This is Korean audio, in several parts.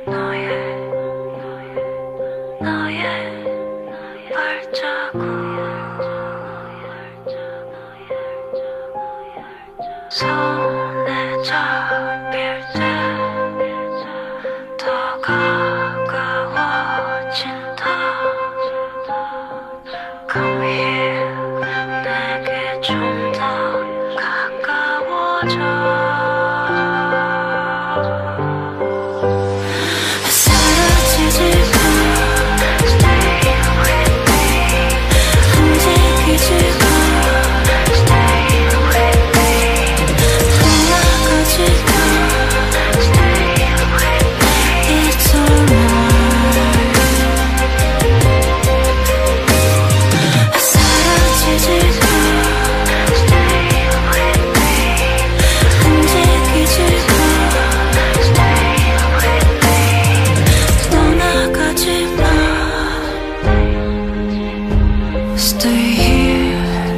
손에 잡힐 때 더 가까워진다. Come here, 내게 좀 더 가까워져. 사라지지 마. Stay with me. 움직이지 마. Stay with me. 떠나가지 마. Stay with me. It's alright. 사라지지 마. Stay with me. 움직이지 마. Stay with me. 떠나가지 마. Stay here.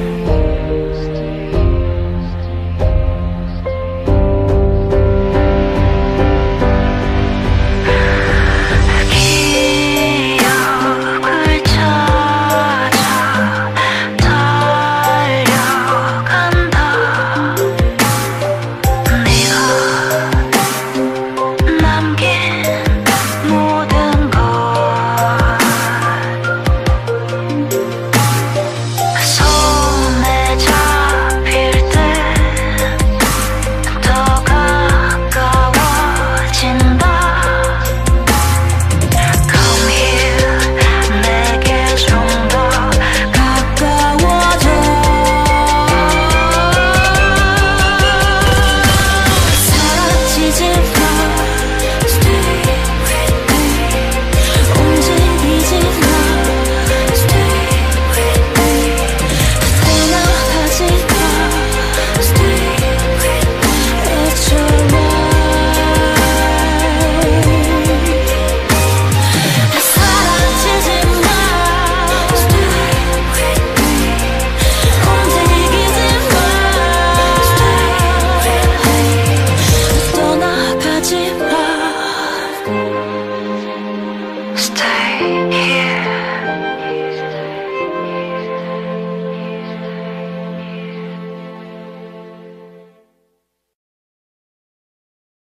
기억을 찾아 달려간다. 네가 남긴 모든 것 손에 잡힐 때 더 가까워진다. Come here, 내게 좀 더 가까워져. 사라지지 마. Stay with me. 움직이지 마. Stay with me. 떠나가지 마. Stay with me. It's alright. 사라지지 마. Stay with me. 움직이지 마. Stay with me. 떠나가지 마. Stay here.